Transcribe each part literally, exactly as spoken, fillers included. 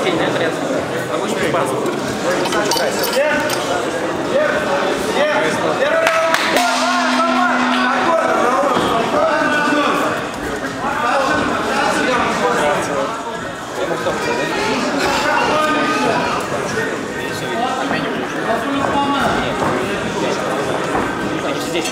бассейне, это рядом. Обычный спас. Здесь.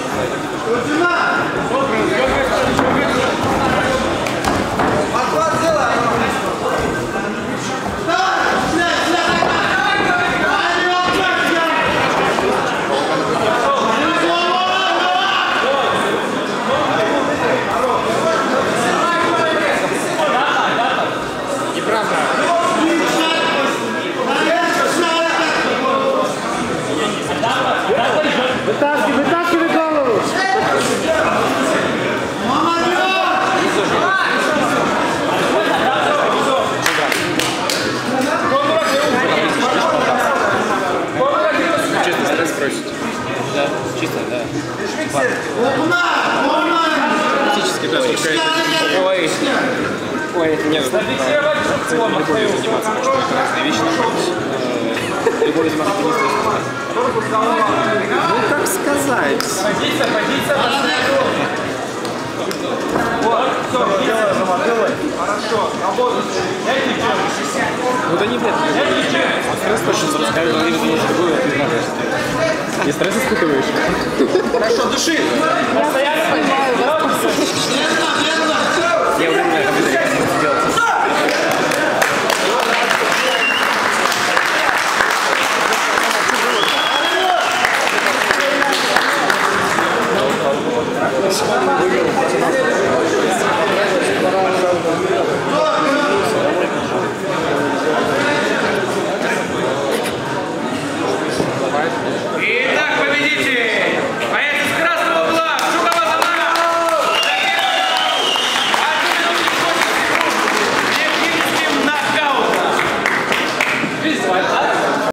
Вытаскивай, вытаскивай голову! Чисто стресс просит. Да, чисто, да. Практически, да, только это... Ой, ой, это не нужно. Любовью заниматься, потому что это разные вещи находятся. Любовью заниматься не стоит. Ну, как сказать? Позиция, позиция. Вот, все, делай, делай. Хорошо, работай. Ну да не блядь. Стресс точно запускает, но время не другое, ты знаешь. И стресс испытываешь. Хорошо, дыши. Я постоянно понимаю вас. Я уже не знаю,